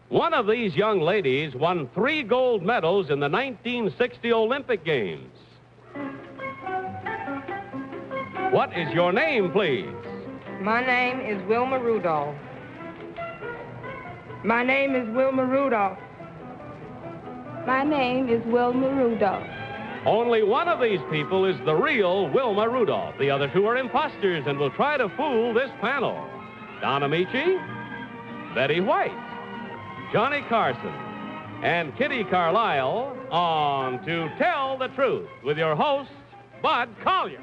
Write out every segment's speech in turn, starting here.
One of these young ladies won 3 gold medals in the 1960 Olympic Games. What is your name, please? My name is Wilma Rudolph. My name is Wilma Rudolph. My name is Wilma Rudolph. Only one of these people is the real Wilma Rudolph. The other 2 are imposters and will try to fool this panel. Don Amici, Betty White, Johnny Carson, and Kitty Carlisle on To Tell the Truth with your host, Bud Collyer.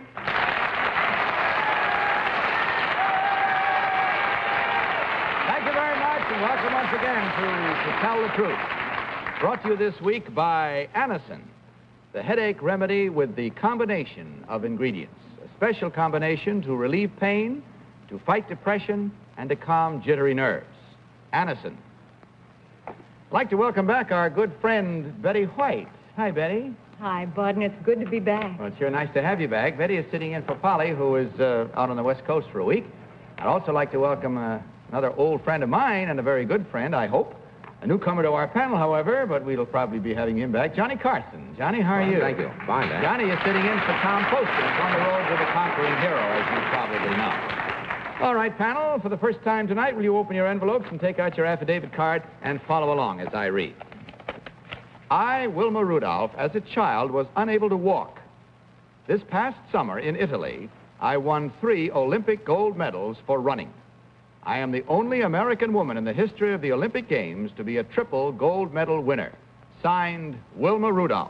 Thank you very much, and welcome once again to Tell the Truth. Brought to you this week by Anacin, the headache remedy with the combination of ingredients. A special combination to relieve pain, to fight depression, and to calm jittery nerves. Anacin. I'd like to welcome back our good friend, Betty White. Hi, Betty. Hi, Bud, and it's good to be back. Well, it's sure nice to have you back. Betty is sitting in for Polly, who is out on the West Coast for a week. I'd also like to welcome another old friend of mine, and a very good friend, I hope. A newcomer to our panel, however, but we'll probably be having him back. Johnny Carson. Johnny, how are you? Thank you. Fine, Dan. Johnny is sitting in for Tom Poston on the road with a conquering hero, as you probably know. All right, panel, for the first time tonight, will you open your envelopes and take out your affidavit card and follow along as I read. I, Wilma Rudolph, as a child, was unable to walk. This past summer in Italy, I won 3 Olympic gold medals for running. I am the only American woman in the history of the Olympic Games to be a triple gold medal winner. Signed, Wilma Rudolph.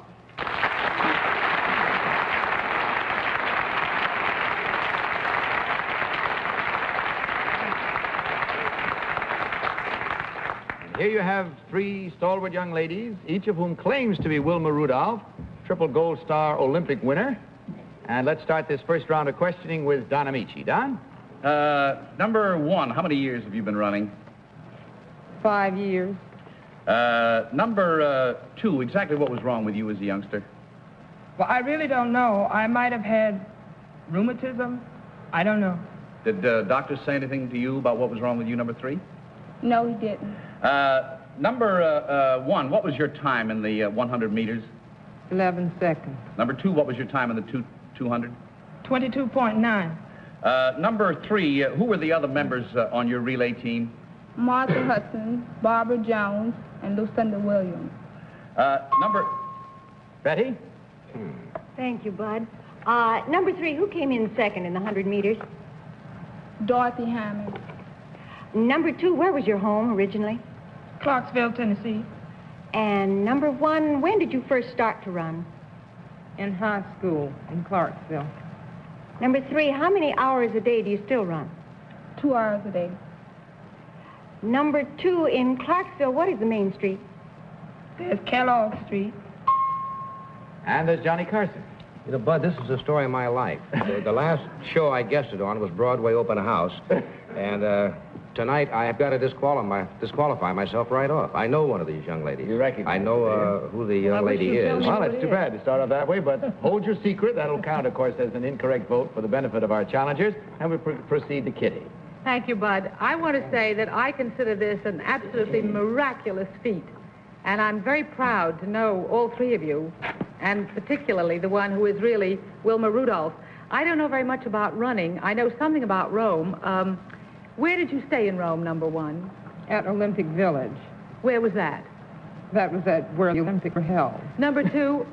And here you have 3 stalwart young ladies, each of whom claims to be Wilma Rudolph, triple gold star Olympic winner. And let's start this first round of questioning with Don Amici. Don? Number 1, how many years have you been running? 5 years. Number 2, exactly what was wrong with you as a youngster? Well, I really don't know. I might have had rheumatism. I don't know. Did doctors say anything to you about what was wrong with you, number 3? No, he didn't. Number 1, what was your time in the 100 meters? 11 seconds. Number 2, what was your time in the 200? 22.9. Number 3, who were the other members on your relay team? Martha Hudson, Barbara Jones, and Lucinda Williams. Number... Betty? Thank you, Bud. Number 3, who came in second in the 100 meters? Dorothy Hammond. Number 2, where was your home originally? Clarksville, Tennessee. And number 1, when did you first start to run? In high school in Clarksville. Number 3, how many hours a day do you still run? 2 hours a day. Number 2, in Clarksville, what is the main street? There's Kellogg Street. And there's Johnny Carson. You know, Bud, this is the story of my life. The last show I guested on was Broadway Open House. And tonight I have got to disqualify myself right off. I know one of these young ladies. You recognize I know who the young lady is. Well, it's too bad to start off that way, but hold your secret. That'll count, of course, as an incorrect vote for the benefit of our challengers. And we proceed to Kitty. Thank you, Bud. I want to say that I consider this an absolutely miraculous feat. And I'm very proud to know all 3 of you, and particularly the one who is really Wilma Rudolph. I don't know very much about running. I know something about Rome. Where did you stay in Rome, number 1? At Olympic Village. Where was that? That was at where the Olympics were held. Number 2?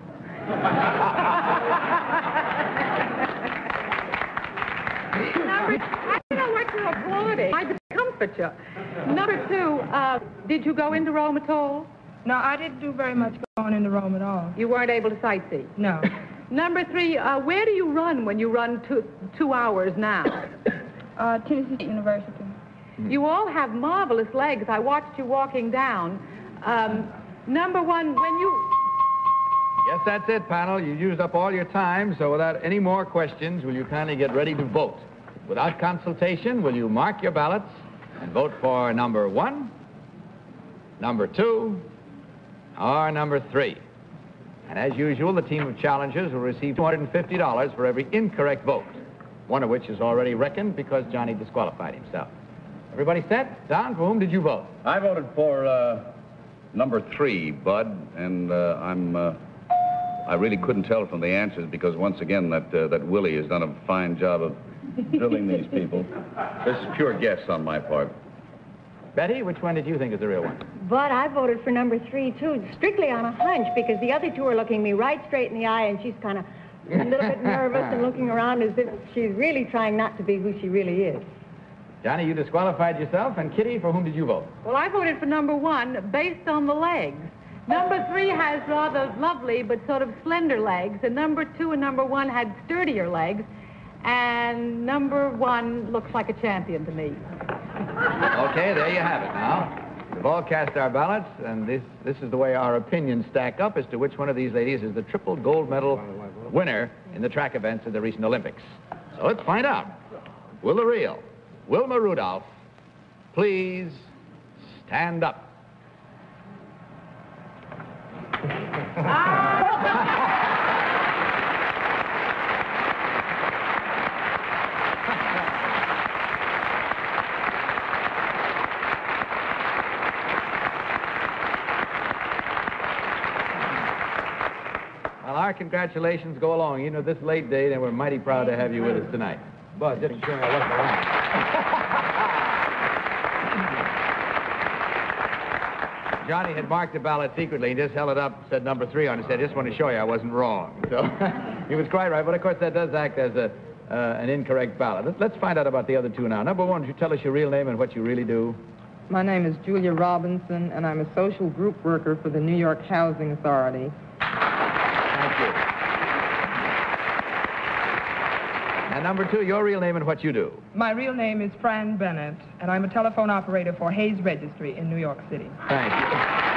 I don't know what you're applauding. I discomfort you. Number 2, did you go into Rome at all? No, I didn't do very much going into Rome at all. You weren't able to sightsee? No. Number 3, where do you run when you run 2 hours now? Tennessee State University. You all have marvelous legs. I watched you walking down. Number 1, when you... Yes, that's it, panel. You used up all your time, so without any more questions, will you kindly get ready to vote? Without consultation, will you mark your ballots and vote for number 1, number 2, or number 3? And as usual, the team of challengers will receive $250 for every incorrect vote, one of which is already reckoned because Johnny disqualified himself. Everybody set? Don, for whom did you vote? I voted for number 3, Bud, and I really couldn't tell from the answers because, once again, that Willie has done a fine job of drilling these people. This is pure guess on my part. Betty, which one did you think is the real one? But I voted for number 3, too, strictly on a hunch, because the other two are looking me right straight in the eye, and she's kind of a little bit nervous and looking around as if she's really trying not to be who she really is. Johnny, you disqualified yourself. And Kitty, for whom did you vote? Well, I voted for number 1 based on the legs. Number 3 has rather lovely but sort of slender legs, and number 2 and number 1 had sturdier legs, and number 1 looks like a champion to me. Okay, there you have it now. We've all cast our ballots, and this is the way our opinions stack up as to which one of these ladies is the triple gold medal winner in the track events of the recent Olympics. So let's find out. Will the real Wilma Rudolph please stand up? Well, our congratulations go along. You know, this late date, and we're mighty proud to have you with us tonight. Bud, just show me I wasn't wrong. Johnny had marked the ballot secretly. He just held it up, said number 3 on it, said, just want to show you I wasn't wrong. So he was quite right, but of course that does act as an incorrect ballot. Let's find out about the other two now. Number 1, would you tell us your real name and what you really do? My name is Julia Robinson, and I'm a social group worker for the New York Housing Authority. Thank you. And number 2, your real name and what you do. My real name is Fran Bennett, and I'm a telephone operator for Hayes Registry in New York City. Thank you.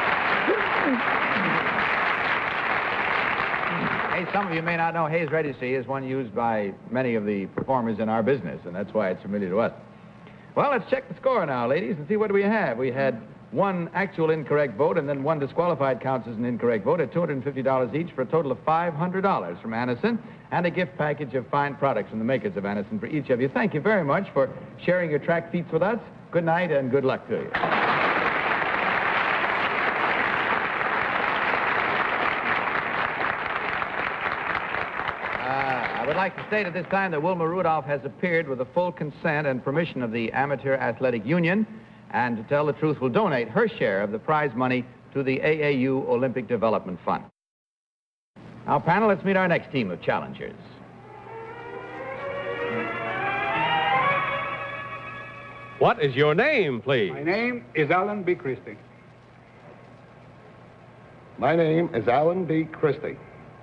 Hey, some of you may not know Hayes Registry is one used by many of the performers in our business, and that's why it's familiar to us. Well, let's check the score now, ladies, and see what we have. We had 1 actual incorrect vote, and then 1 disqualified counts as an incorrect vote at $250 each for a total of $500 from Anacin, and a gift package of fine products from the makers of Anacin for each of you. Thank you very much for sharing your track feats with us. Good night and good luck to you. I would like to state at this time that Wilma Rudolph has appeared with the full consent and permission of the Amateur Athletic Union, and to tell the truth, will donate her share of the prize money to the AAU Olympic Development Fund. Now, panel, let's meet our next team of challengers. What is your name, please? My name is Alan B. Christie. My name is Alan B. Christie.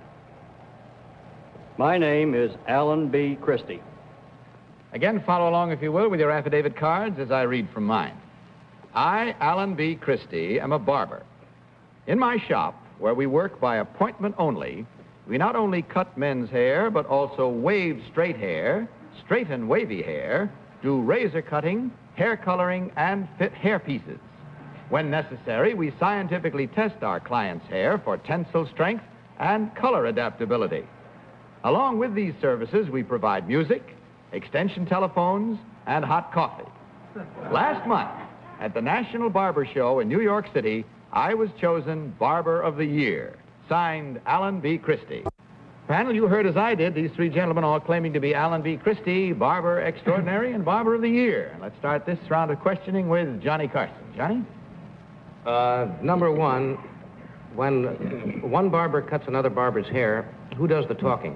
My name is Alan B. Christie. Again, follow along, if you will, with your affidavit cards as I read from mine. I, Alan B. Christie, am a barber. In my shop, where we work by appointment only, we not only cut men's hair, but also wave straight hair, straighten wavy hair, do razor cutting, hair coloring, and fit hair pieces. When necessary, we scientifically test our clients' hair for tensile strength and color adaptability. Along with these services, we provide music, extension telephones, and hot coffee. Last month, at the National Barber Show in New York City, I was chosen Barber of the Year, signed Alan B. Christie. Panel, you heard as I did, these 3 gentlemen all claiming to be Alan B. Christie, Barber Extraordinary and Barber of the Year. Let's start this round of questioning with Johnny Carson. Johnny? Number 1, when one barber cuts another barber's hair, who does the talking?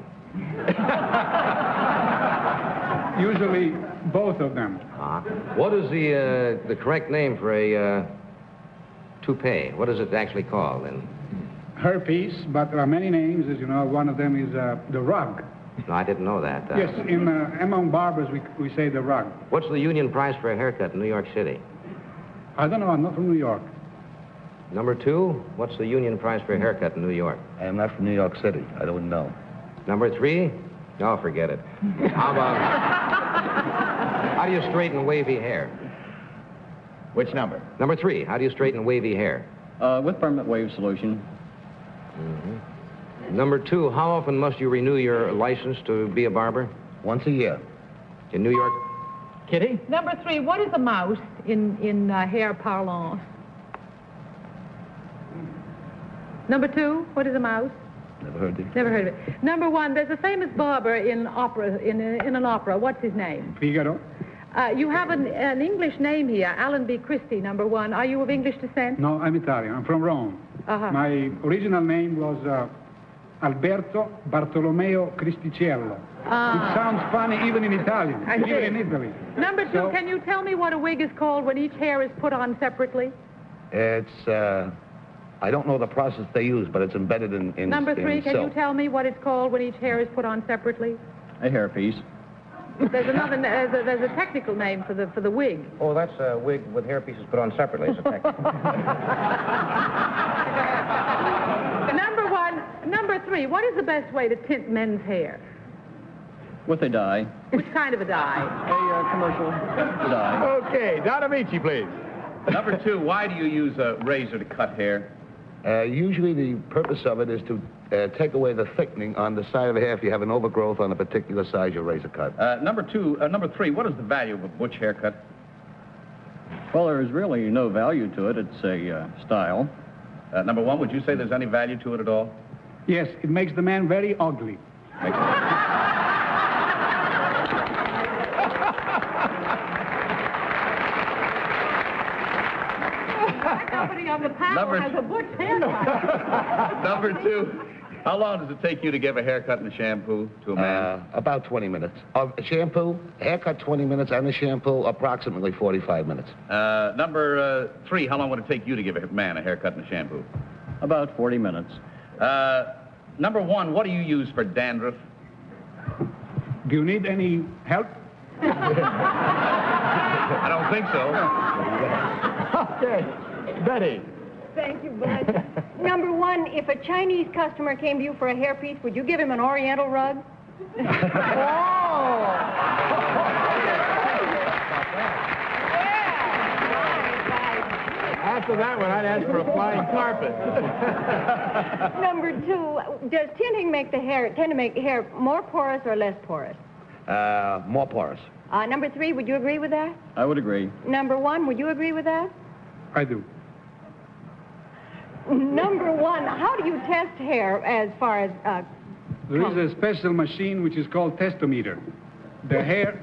Usually both of them. What is the correct name for a toupee? What is it actually called? And Hairpiece, but there are many names, as you know. One of them is the rug. No, I didn't know that. Yes, among barbers, we say the rug. What's the union price for a haircut in New York City? I don't know. I'm not from New York. Number 2, what's the union price for a haircut in New York? I am not from New York City. I don't know. Number 3? Oh, forget it. How do you straighten wavy hair? Which number? Number 3, how do you straighten wavy hair? With permanent wave solution. Mm-hmm. Number 2, how often must you renew your license to be a barber? Once a year. In New York? Kitty? Number 3, what is a mouse in hair parlance? Number 2, what is a mouse? Never heard it. Never heard of it. Number 1, there's a famous barber in opera in an opera. What's his name? Figaro. You have an English name here, Alan B. Christie, number 1. Are you of English descent? No, I'm Italian. I'm from Rome. My original name was Alberto Bartolomeo Cristicello. It sounds funny even in Italian, even in Italy. Number 2, can you tell me what a wig is called when each hair is put on separately? It's, I don't know the process they use, but it's embedded in Number 3, can you silk. tell me what it's called when each hair is put on separately? A hairpiece. There's another, there's a technical name for the wig. Oh, that's a wig with hair pieces put on separately. It's a technical. Number 3, what is the best way to tint men's hair? With a dye. Which kind of a dye? A commercial dye. Okay, Don Amici, please. Number 2, why do you use a razor to cut hair? Usually the purpose of it is to take away the thickening on the side of the hair if you have an overgrowth on a particular size you razor cut. Number 3, what is the value of a butch haircut? Well, there is really no value to it. It's a style. Number 1, would you say there's any value to it at all? Yes, it makes the man very ugly. Somebody on the panel has a butch haircut. Number 2, how long does it take you to give a haircut and a shampoo to a man? About 20 minutes. Shampoo, haircut 20 minutes, and the shampoo approximately 45 minutes. Number 3, how long would it take you to give a man a haircut and a shampoo? About 40 minutes. Number 1, what do you use for dandruff? Do you need any help? I don't think so. Okay, Betty. Thank you, Bud. Number 1, if a Chinese customer came to you for a hairpiece, would you give him an Oriental rug? After that one, I'd ask for a flying carpet. Number 2, does tinting tend to make hair more porous or less porous? More porous. Number 3, would you agree with that? I would agree. Number 1, would you agree with that? I do. Number 1, how do you test hair as far as... There is a special machine which is called testometer. The hair...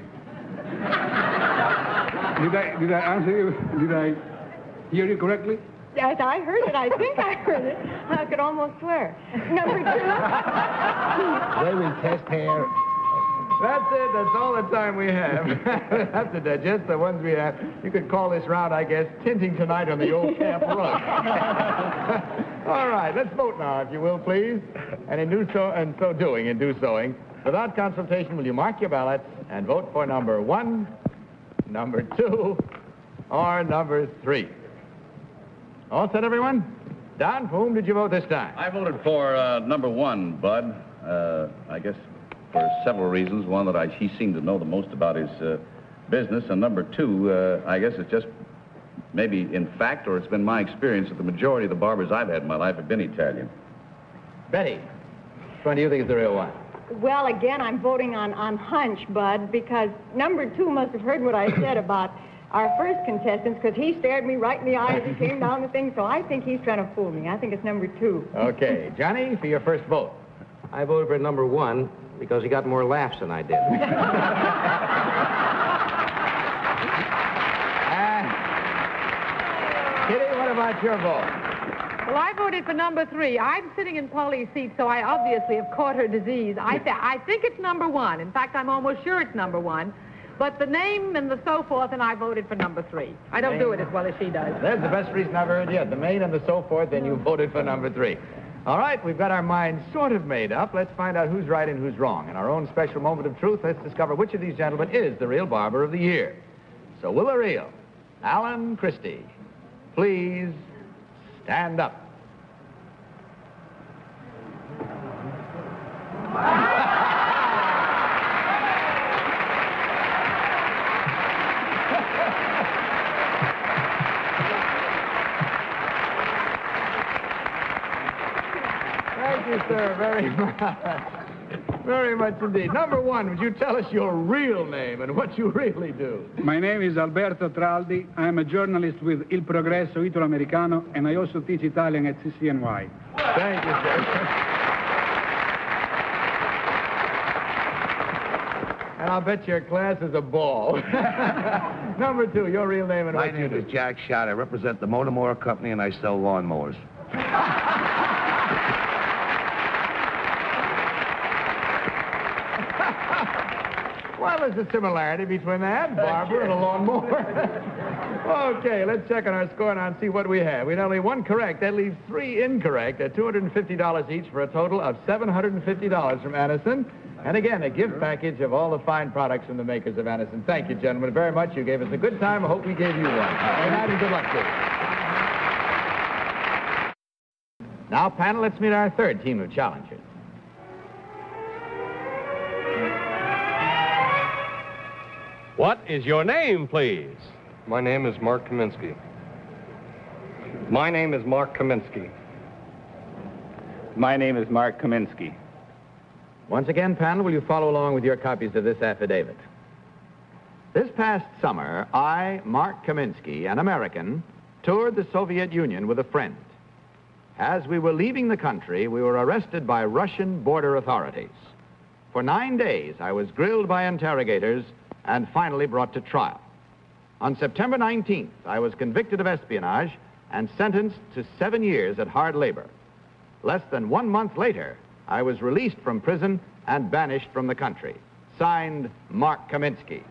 Did I answer you? Did I hear you correctly? Yes, I heard it. I think I heard it. I could almost swear. Number 2... Where we test hair... That's it. That's all the time we have. We'll have to digest the ones we have. You could call this round, I guess, tinting tonight on the old camp rug. All right, let's vote now, if you will, please. And in do sowing, without consultation, will you mark your ballots and vote for number 1, number 2, or number 3? All set, everyone? Don, for whom did you vote this time? I voted for number 1, Bud. I guess for several reasons. One, that he seemed to know the most about his business. And number 2, I guess it's just maybe in fact, or it's been my experience that the majority of the barbers I've had in my life have been Italian. Betty, which one do you think is the real one? Well, again, I'm voting on hunch, Bud, because number 2 must have heard what I said about our first contestants, because he stared me right in the eye as he came down the thing, so I think he's trying to fool me. I think it's number 2. Okay. Johnny, for your first vote. I voted for number 1 because he got more laughs than I did. Kitty, what about your vote? Well, I voted for number 3. I'm sitting in Polly's seat, so I obviously have caught her disease. I think it's number 1. In fact, I'm almost sure it's number 1. But the name and the so forth, and I voted for number 3. I don't do it as well as she does. That's the best reason I've heard yet. The main and the so forth, then you voted for number 3. All right, we've got our minds sort of made up. Let's find out who's right and who's wrong. In our own special moment of truth, let's discover which of these gentlemen is the real barber of the year. So will the real Alan Christie please stand up? Thank you, sir, very much. Very much indeed. Number one, would you tell us your real name and what you really do? My name is Alberto Traldi. I am a journalist with Il Progresso Italo-Americano, and I also teach Italian at CCNY. Thank you, sir. And I'll bet your class is a ball. Number two, your real name and what you do. My name is Jack Schott. I represent the Motor Company, and I sell lawnmowers. Well, there's a similarity between that, barber, and a lawnmower. Okay, let's check on our score now and see what we have. We had only one correct. That leaves three incorrect at $250 each for a total of $750 from Anison. And again, a gift package of all the fine products from the makers of Anison. Thank you, gentlemen, very much. You gave us a good time. I hope we gave you one. Good night and good luck to you. Now, panel, let's meet our third team of challengers. What is your name, please? My name is Mark Kaminsky. My name is Mark Kaminsky. My name is Mark Kaminsky. Once again, panel, will you follow along with your copies of this affidavit? This past summer, I, Mark Kaminsky, an American, toured the Soviet Union with a friend. As we were leaving the country, we were arrested by Russian border authorities. For 9 days, I was grilled by interrogators and finally brought to trial. On September 19th, I was convicted of espionage and sentenced to 7 years at hard labor. Less than 1 month later, I was released from prison and banished from the country. Signed, Mark Kaminsky.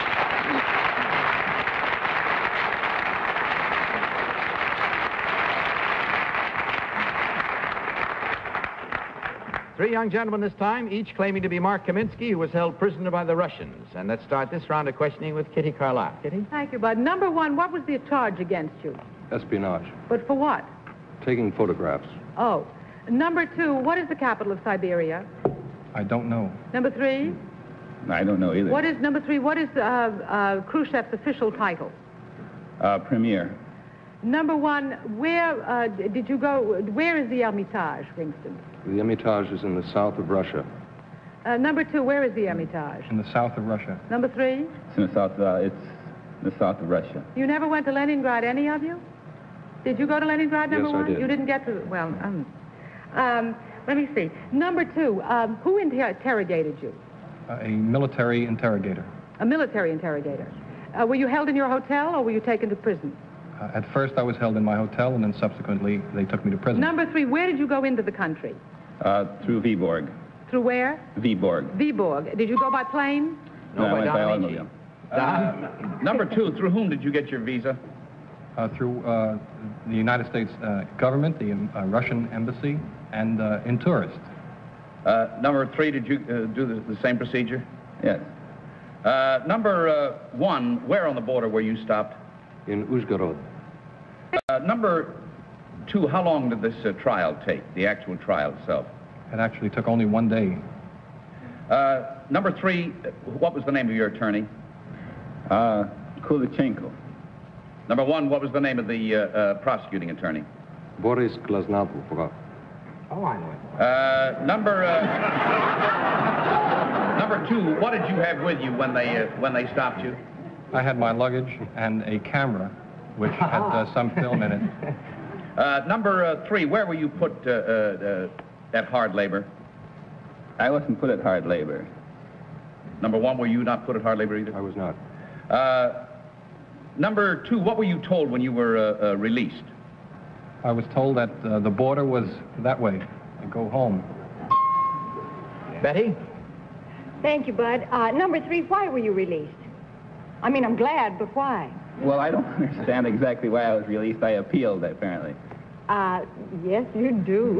Three young gentlemen this time, each claiming to be Mark Kaminsky, who was held prisoner by the Russians. And let's start this round of questioning with Kitty Carlisle. Kitty? Thank you, Bud. Number one, what was the charge against you? Espionage. But for what? Taking photographs. Oh. Number two, what is the capital of Siberia? I don't know. Number three? I don't know either. What is, number three, what is Khrushchev's official title? Premier. Number one, where did you go, where is the Hermitage, for instance? The Hermitage is in the south of Russia. Number two, where is the Hermitage? In the south of Russia. Number three? It's in the south, of Russia. You never went to Leningrad, any of you? Did you go to Leningrad, number one? Yes, I did. You didn't get to, well, let me see. Number two, who interrogated you? A military interrogator. A military interrogator. Were you held in your hotel or were you taken to prison? At first, I was held in my hotel, and then subsequently, they took me to prison. Number three, where did you go into the country? Through Viborg. Through where? Viborg. Viborg. Did you go by plane? No, I went by automobile. Number two, through whom did you get your visa? Through the United States government, the Russian embassy, and in tourist. Number three, did you do the same procedure? Yes. Number one, where on the border were you stopped? In Uzhgorod. Number two, how long did this trial take, the actual trial itself? It actually took only 1 day. Number three, what was the name of your attorney? Kulichenko. Number one, what was the name of the prosecuting attorney? Boris Glasnapov. Oh, I know it. Number two, what did you have with you when they stopped you? I had my luggage and a camera, which had some film in it. Number three, where were you put at hard labor? I wasn't put at hard labor. Number one, were you not put at hard labor either? I was not. Number two, what were you told when you were released? I was told that the border was that way. I go home. Betty? Thank you, Bud. Number three, why were you released? I mean, I'm glad, but why? Well, I don't understand exactly why I was released. I appealed, apparently. Yes, you do.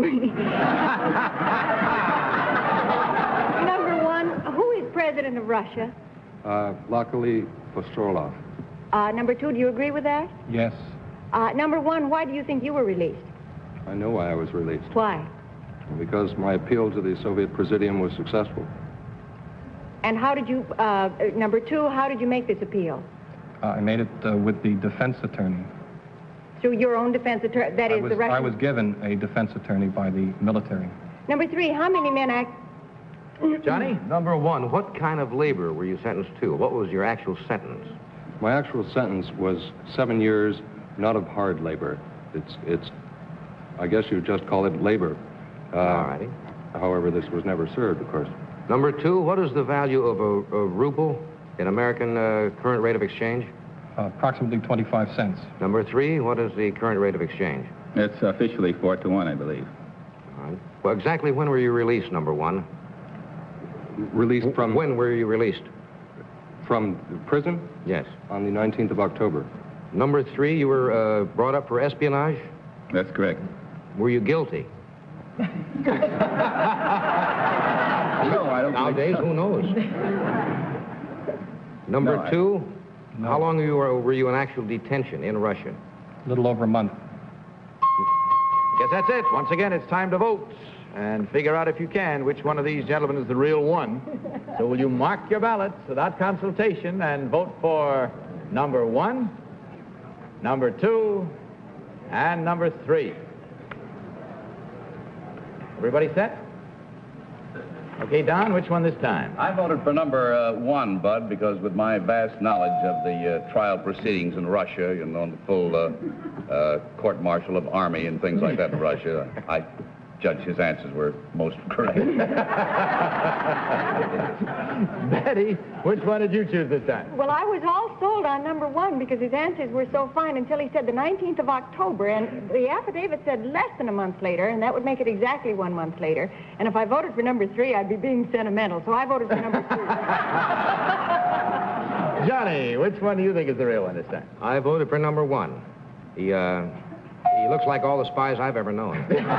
Number one, who is president of Russia? Luckily, Postrolov. Number two, do you agree with that? Yes. Number one, why do you think you were released? I know why I was released. Why? Because my appeal to the Soviet Presidium was successful. And how did you, number two, how did you make this appeal? I made it with the defense attorney. Through your own defense attorney, that is the Russian? I was given a defense attorney by the military. Number three, how many men Johnny? Number one, what kind of labor were you sentenced to? What was your actual sentence? My actual sentence was 7 years, not of hard labor. It's I guess you'd just call it labor. All righty. However, this was never served, of course. Number two, what is the value of a ruble in American current rate of exchange? Approximately 25 cents. Number three, what is the current rate of exchange? It's officially 4-1, I believe. All right. Well, exactly when were you released, number one? Released from... When were you released? From prison? Yes. On the 19th of October. Number three, you were brought up for espionage? That's correct. Were you guilty? No, I don't Nowadays, so. Who knows? Number two, how long were you in actual detention in Russia? A little over a month. Guess that's it. Once again, it's time to vote and figure out, if you can, which one of these gentlemen is the real one. So will you mark your ballots without consultation and vote for number one, number two, and number three? Everybody set? Okay, Don, which one this time? I voted for number one, Bud, because with my vast knowledge of the trial proceedings in Russia, you know, the full court-martial of army and things like that in Russia, I judge his answers were most correct. Betty, which one did you choose this time? Well, I was all sold on number one because his answers were so fine until he said the 19th of October, and the affidavit said less than a month later, and that would make it exactly 1 month later. And if I voted for number three, I'd be being sentimental, so I voted for number two. Johnny, which one do you think is the real one this time? I voted for number one. He looks like all the spies I've ever known.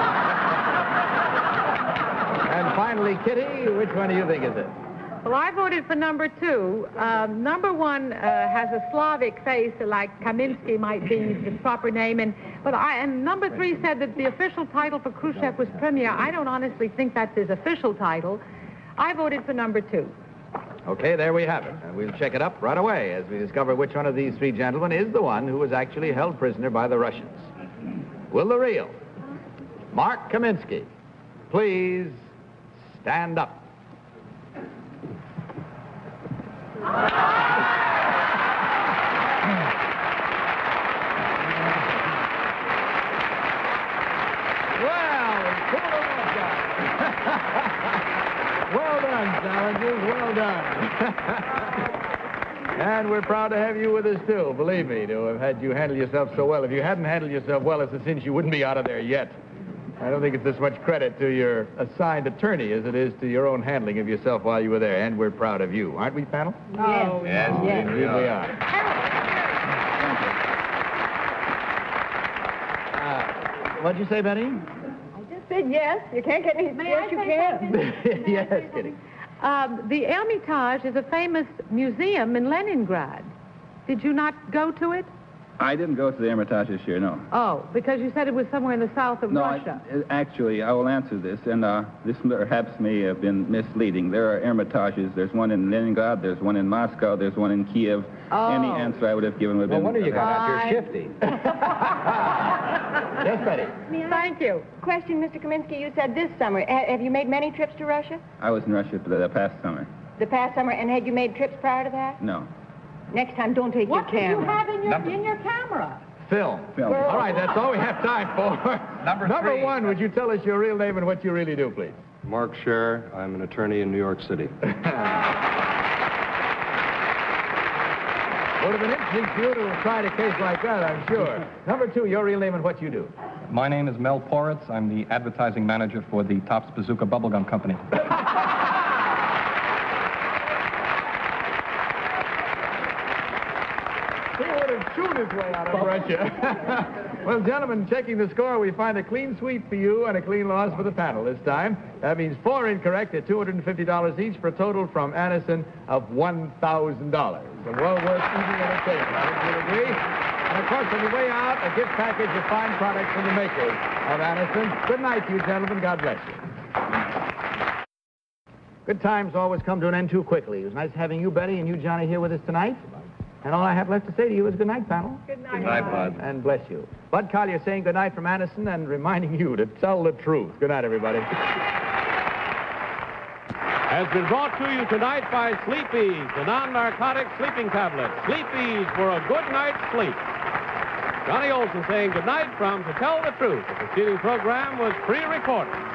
And finally, Kitty, which one do you think is it? Well, I voted for number two. Number one has a Slavic face, like Kaminsky might be the proper name, and number three said that the official title for Khrushchev was Premier. I don't honestly think that's his official title. I voted for number two. Okay, there we have it. And we'll check it up right away as we discover which one of these three gentlemen is the one who was actually held prisoner by the Russians. Will the real Mark Kaminsky please stand up? Well done, challengers. Well done. And we're proud to have you with us, too. Believe me, to have had you handle yourself so well. If you hadn't handled yourself well, it's a cinch you wouldn't be out of there yet. I don't think it's as much credit to your assigned attorney as it is to your own handling of yourself while you were there. And we're proud of you. Aren't we, panel? Oh, yes. Yes. Indeed we are. What'd you say, Betty? I just said yes. You can't get any yes, you can. Yes, Kitty. The Hermitage is a famous museum in Leningrad. Did you not go to it? I didn't go to the Hermitage this year, no. Oh, because you said it was somewhere in the south of Russia. Actually, I will answer this, and this perhaps may have been misleading. There are Hermitages. There's one in Leningrad, there's one in Moscow, there's one in Kiev. Oh. Any answer I would have given would have No been... wonder you got out. You're shifty. Yes, Betty. Thank you. Question, Mr. Kaminsky, you said this summer. Have you made many trips to Russia? I was in Russia for the past summer. The past summer, and had you made trips prior to that? No. Next time, don't take your camera. What do you have in your camera? Film. All right, that's all we have time for. Number one, would you tell us your real name and what you really do, please? Mark Scher. I'm an attorney in New York City. Would have been interesting for you to have tried a case like that, I'm sure. Number two, your real name and what you do. My name is Mel Poritz. I'm the advertising manager for the Tops Bazooka Bubblegum Company. He would have chewed his way out of Russia. Well, gentlemen, checking the score, we find a clean sweep for you and a clean loss for the panel this time. That means 4 incorrect at $250 each for a total from Addison of $1,000. A well worth evening entertainment. I think you'll agree. And, of course, on the way out, a gift package of fine products from the makers of Addison. Good night to you, gentlemen. God bless you. Good times always come to an end too quickly. It was nice having you, Betty, and you, Johnny, here with us tonight. And all I have left to say to you is good night, panel. Good night. Good night, Bud. And bless you. Bud Collier saying good night from Addison and reminding you to tell the truth. Good night, everybody. has been brought to you tonight by Sleep-Ease, the non-narcotic sleeping tablet. Sleep-Ease for a good night's sleep. Johnny Olson saying goodnight from To Tell the Truth. The preceding program was pre-recorded.